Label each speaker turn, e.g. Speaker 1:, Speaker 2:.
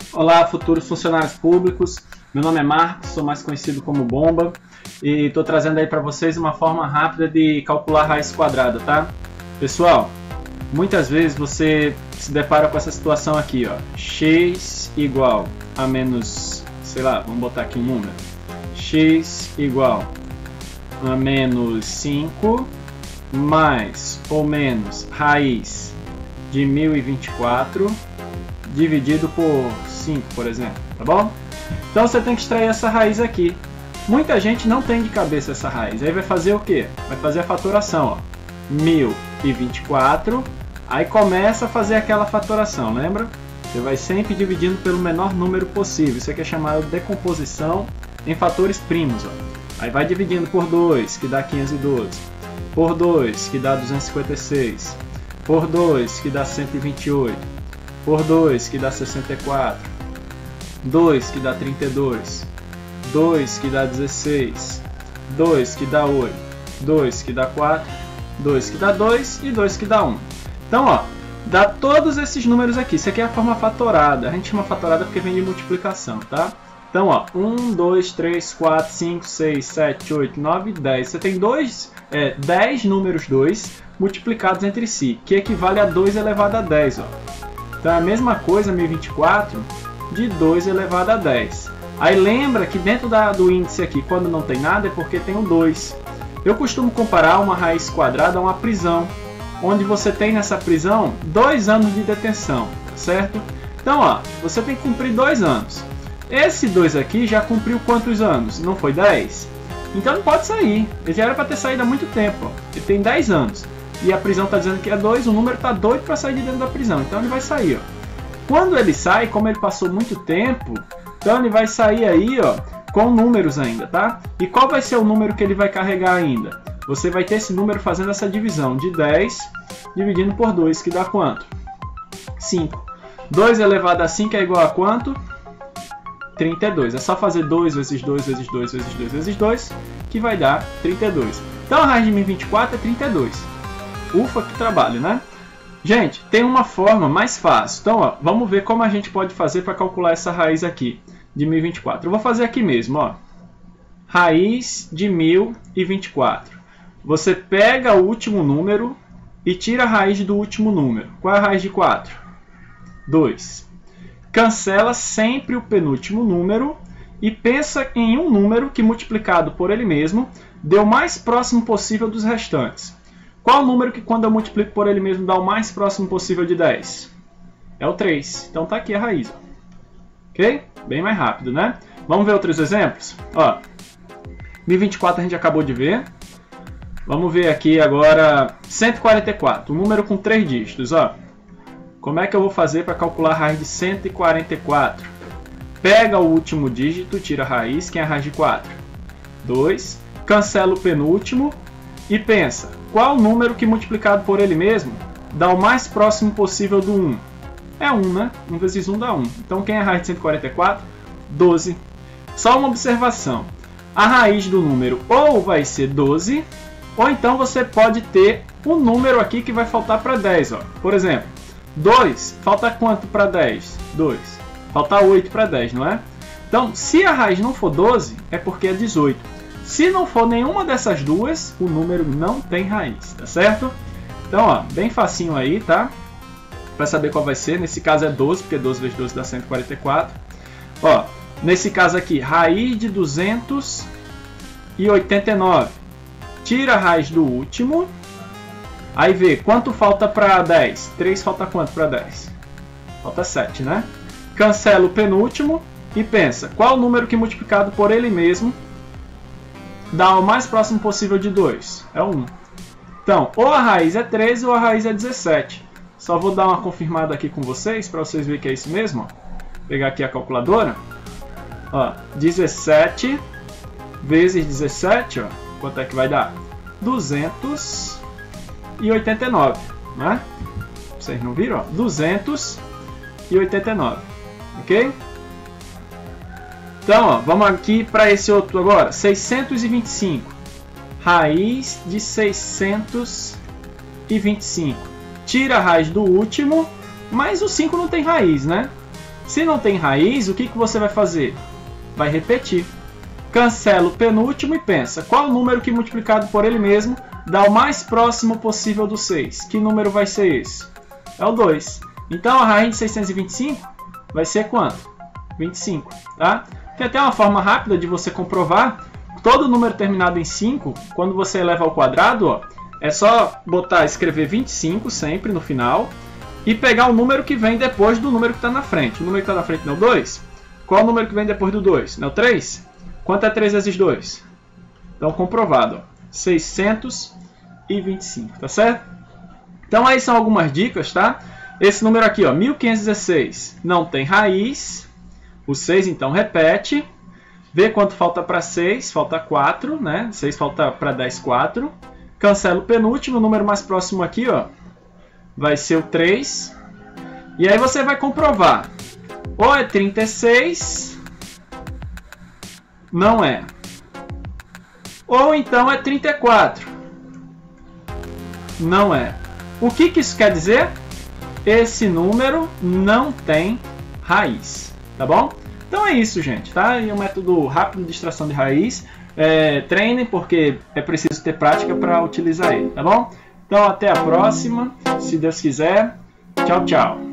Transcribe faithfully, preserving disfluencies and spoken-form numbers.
Speaker 1: Olá, futuros funcionários públicos. Meu nome é Marcos, sou mais conhecido como Bomba e estou trazendo aí para vocês uma forma rápida de calcular raiz quadrada, tá? Pessoal, muitas vezes você se depara com essa situação aqui, ó, x igual a menos, sei lá, vamos botar aqui um número, x igual a menos cinco mais ou menos raiz de mil e vinte e quatro dividido por cinco, por exemplo, tá bom? Então você tem que extrair essa raiz aqui. Muita gente não tem de cabeça essa raiz. Aí vai fazer o que? Vai fazer a fatoração, ó. mil e vinte e quatro, aí começa a fazer aquela fatoração, lembra? Você vai sempre dividindo pelo menor número possível. Isso aqui é chamado de decomposição em fatores primos, ó. Aí vai dividindo por dois, que dá quinhentos e doze, por dois, que dá duzentos e cinquenta e seis, por dois, que dá cento e vinte e oito, por dois, que dá sessenta e quatro, dois, que dá trinta e dois, dois, que dá dezesseis, dois, que dá oito, dois, que dá quatro, dois, que dá dois e dois, que dá um. Então, ó, dá todos esses números aqui. Isso aqui é a forma fatorada. A gente chama fatorada porque vem de multiplicação, tá? Então, ó, um, dois, três, quatro, cinco, seis, sete, oito, nove, dez. Você tem dois, é, dez números dois multiplicados entre si, que equivale a dois elevado a dez, ó. Então é a mesma coisa, mil e vinte e quatro, de dois elevado a dez. Aí lembra que dentro da, do índice aqui, quando não tem nada, é porque tem o dois. Eu costumo comparar uma raiz quadrada a uma prisão, onde você tem nessa prisão dois anos de detenção, certo? Então, ó, você tem que cumprir dois anos. Esse dois aqui já cumpriu quantos anos? Não foi dez? Então não pode sair. Ele já era para ter saído há muito tempo, ó. Ele tem dez anos. E a prisão está dizendo que é dois, o número está doido para sair de dentro da prisão. Então ele vai sair, ó. Quando ele sai, como ele passou muito tempo, então ele vai sair aí, ó, com números ainda, tá? E qual vai ser o número que ele vai carregar ainda? Você vai ter esse número fazendo essa divisão de dez dividindo por dois, que dá quanto? cinco. dois elevado a cinco é igual a quanto? trinta e dois. É só fazer dois vezes dois vezes dois vezes dois vezes dois, que vai dar trinta e dois. Então a raiz de mil e vinte e quatro é trinta e dois. Ufa, que trabalho, né? Gente, tem uma forma mais fácil. Então, ó, vamos ver como a gente pode fazer para calcular essa raiz aqui de mil e vinte e quatro. Eu vou fazer aqui mesmo, ó. Raiz de mil e vinte e quatro. Você pega o último número e tira a raiz do último número. Qual é a raiz de quatro? dois. Cancela sempre o penúltimo número e pensa em um número que, multiplicado por ele mesmo, dê o mais próximo possível dos restantes. Qual o número que, quando eu multiplico por ele mesmo, dá o mais próximo possível de dez? É o três. Então tá aqui a raiz, ó. Ok? Bem mais rápido, né? Vamos ver outros exemplos? Ó, mil e vinte e quatro a gente acabou de ver. Vamos ver aqui agora cento e quarenta e quatro, um número com três dígitos, ó. Como é que eu vou fazer para calcular a raiz de cento e quarenta e quatro? Pega o último dígito, tira a raiz, que é a raiz de quatro. dois. Cancela o penúltimo e pensa, qual o número que, multiplicado por ele mesmo, dá o mais próximo possível do um? É um, né? um vezes um dá um. Então quem é a raiz de cento e quarenta e quatro? doze. Só uma observação. A raiz do número ou vai ser doze, ou então você pode ter um número aqui que vai faltar para dez. Ó. Por exemplo, dois, falta quanto para dez? dois. Falta oito para dez, não é? Então, se a raiz não for doze, é porque é dezoito. Se não for nenhuma dessas duas, o número não tem raiz, tá certo? Então, ó, bem facinho aí, tá? Para saber qual vai ser. Nesse caso é doze, porque doze vezes doze dá cento e quarenta e quatro. Ó, nesse caso aqui, raiz de duzentos e oitenta e nove. Tira a raiz do último. Aí vê quanto falta para dez. três falta quanto para dez? Falta sete, né? Cancela o penúltimo e pensa, qual o número que, multiplicado por ele mesmo, dá o mais próximo possível de dois? É um. Então, ou a raiz é treze ou a raiz é dezessete. Só vou dar uma confirmada aqui com vocês, para vocês verem que é isso mesmo. Ó. Vou pegar aqui a calculadora. Ó, dezessete vezes dezessete, ó, quanto é que vai dar? duzentos e oitenta e nove, né? Vocês não viram? Ó? duzentos e oitenta e nove, ok? Então, ó, vamos aqui para esse outro agora, seiscentos e vinte e cinco. Raiz de seiscentos e vinte e cinco. Tira a raiz do último, mas o cinco não tem raiz, né? Se não tem raiz, o que, que você vai fazer? Vai repetir. Cancela o penúltimo e pensa, qual o número que multiplicado por ele mesmo dá o mais próximo possível do seis? Que número vai ser esse? É o dois. Então a raiz de seiscentos e vinte e cinco vai ser quanto? vinte e cinco. Tá? Tem até uma forma rápida de você comprovar. Todo número terminado em cinco, quando você eleva ao quadrado, ó, é só botar, escrever vinte e cinco sempre no final e pegar o número que vem depois do número que está na frente. O número que está na frente não é o dois? Qual é o número que vem depois do dois? Não é o três? Quanto é três vezes dois? Então, comprovado. Ó, seiscentos e vinte e cinco, tá certo? Então, aí são algumas dicas, tá? Esse número aqui, ó, mil quinhentos e dezesseis, não tem raiz. O seis, então, repete. Vê quanto falta para seis. Falta quatro, né? seis falta para dez, quatro. Cancela o penúltimo. O número mais próximo aqui, ó, vai ser o três. E aí você vai comprovar. Ou é trinta e seis... Não é. Ou então é trinta e quatro. Não é. O que, que isso quer dizer? Esse número não tem raiz. Tá bom? Então é isso, gente. Tá? E um método rápido de extração de raiz. É, treinem, porque é preciso ter prática para utilizar ele. Tá bom? Então até a próxima. Se Deus quiser. Tchau, tchau.